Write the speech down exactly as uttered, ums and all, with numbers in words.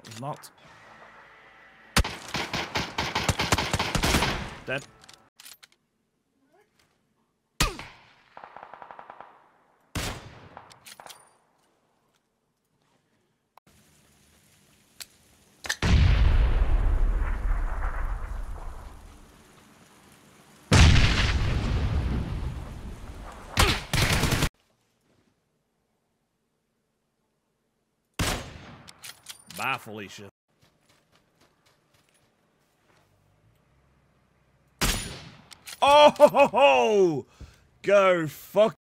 He's not. Dead. Bye, Felicia. Oh, go fuck.